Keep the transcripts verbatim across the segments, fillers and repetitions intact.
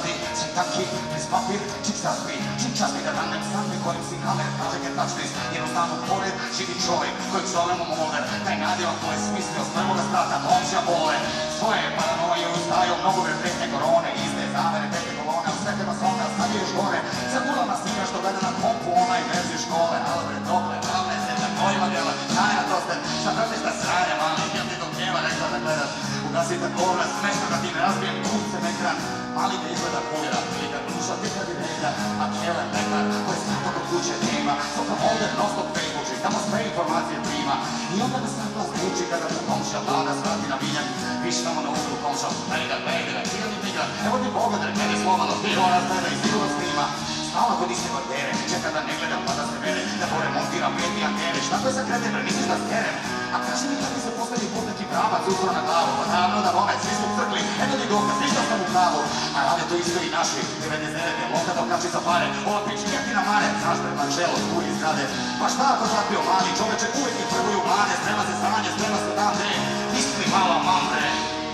Zadi, svi taki, bez papir, čik zaspi, čik časpi da danem sami kojim si kamer, kaže get tačnis, jednostavno pored živi čovjek kojeg zovemo Molder, taj nadivan koji je smislio s prvoga strata, momčija bole, svoje paranoje uzdaju mnogove pretnje korone, izde zamere, pete kolone, u svete masona, sad je još gore, sad ulama slika što gleda na kompu, onaj verziju škole, ali bre, doble, pravne zemlja, kojima djela, najna dosta, sad vrti šta sranja, mali, jel ti dok njeva rekla da gledaš, ugasite govna, smešno da ti ne razbijem kucem ekran, mali da izgleda kulira, ili kad duša ti kad ideja, a kjelen nekar, koji svako kod kuće nema, soka Molder non-stop Facebooki, tamo sve informacije prima, i onda da sad glas zvuči kada mu komšija vlada svrati na vinjak, viš tamo na uglu komša, Bejder, Bejder, cijeli migra, evo ti pogled, rekene slovano, ti ona zgleda i sigurno snima, stala kod iste batere, čeka da ne gledam pa da se vede, da to remontiram peti antene, šta to je sa krede, bre, misliš da skerem? A kaži mi kada mi se posljednji put neki pravac uzro na glavu, pa naravno da moment, svi su crkli, eto ti dokaz, ništa sam u pravu, a rade to isto i naši, devedeset devete, loka da kači za pare, ova pič kjeti na mare, znaš pred načelo, tu izgrade, pa šta ako zapio mali, čoveče uvijek ih prvo u mlade, sprema se sranje, sprema se dan de, misli mala mamre.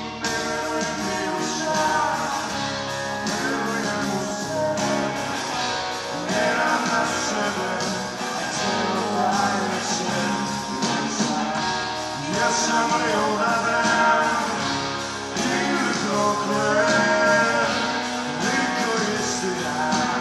Ja sam reonadan ili dokle, niko istina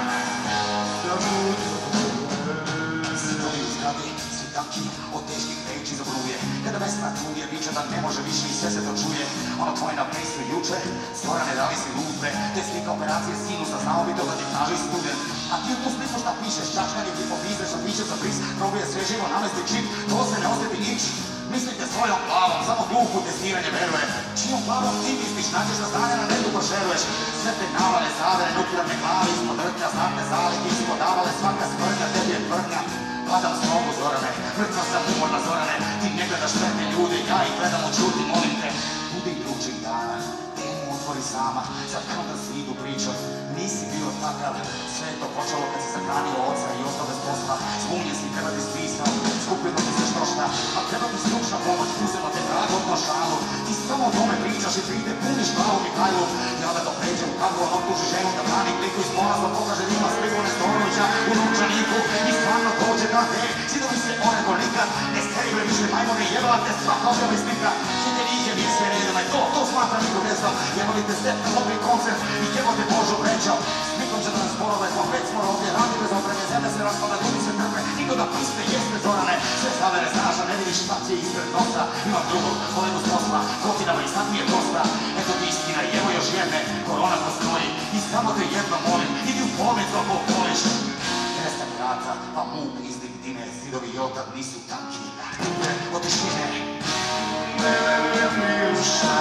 da budu dobre. Sidovi u zgradi, svi tanki, od teških reči zabruje. Kada vesna trudje viče da ne može više i sve se to čuje. Ono tvoje na fejsu juče, stvorane da li si lupe. To je slika operacije sinusa, znao bi to da ti kaže student. A ti u tu sliku šta pišeš, čačkani ti popizdeš, a piše za bris, probuje sve živo, namesti čip, to se ne osjeti nič. Mislite svojom glavom, samo gluhu testiranje veruje. Čijom glavom ti misliš, nađeš na znanje na netu pošeruješ. Sve te navale, zavere, nuklearne glave, ispod vrtnja, znatne zale, ti si podavale, svaka smrtnja, tebi je tvrdnja. Gledam s nogu Zorane, mrtva sam umorna Zorane, ti ne gledaš mrtve ljude, ja ih gledam u čuti, molim te. Bude i drugčih dana, temu otvori sama, sad kao da si idu pričat, nisi bio takav. Sve je to počelo kad si sakranio oca i ostao bez posla, zbunjen si kada ti spisao, skupilo ti se štošta, a treba ti stručna pomoć, uzela te dragotno šalu, ti samo o tome pričaš i pride puniš glavu Mihajlu, i onda to pređe u kablu, on optuži ženu da brani kliku iz porazno pokaže njima sliku Nestorovića u novčaniku i stvarno dođe da te, zidovi se onako nikad, ne sterive više majmone i jebate svaka objava i slika, svi ih je mi sve redoma i to, to smatra niko ne znam, jebali te step na novi koncert i jebote Božo vrećao, slikom će da nas porove, pa već smo ovdje, radi bez opreme, zemlja se raspada, ljudi se trpe, niko da piste, jeste Zorane, sve zavere znaš, a ne vidiš šta će ispred nosa, imam drugog, kolegu s posla, godinama i sad mi je dosta, eto ti istina, evo još jedne, korona postoji, i samo te jedno molim, idi u bolnicu ako voliš, prestak vrata, pa muk izdik dime, zidovi i otad nisu tanki, dupe od tišine. Ne verujem ni u šta,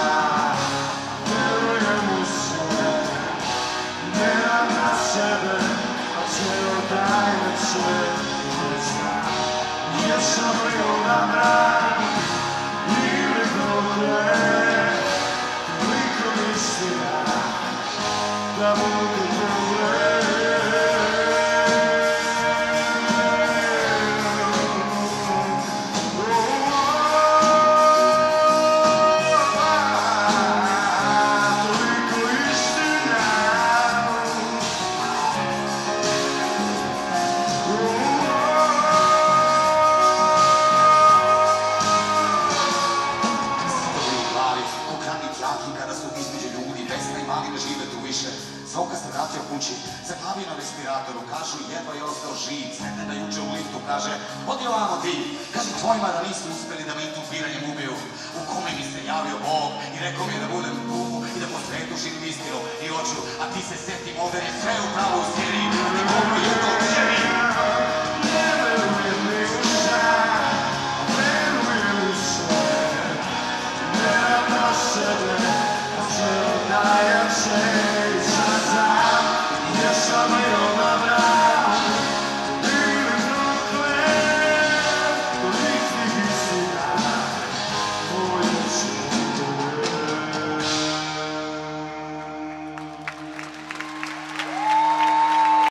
verujem u sve, nemam na sebe, a cijelo daje sve i znam. Jesam li odadan ili dokle, toliko istina da budu dobre. Zoka se vratio kući, zaglavio na respiratoru, kažu jedva je ostao živ, sretne da juče u liftu kaže, odi ovamo ti, kaži tvojima da nisu uspjeli da me intubiranjem ubiju, u kome mi se javio Bog i rekao mi je da budem tu i da po svetu širim istinu i oču, a ti se seti Molder je sve u pravu u Siriji,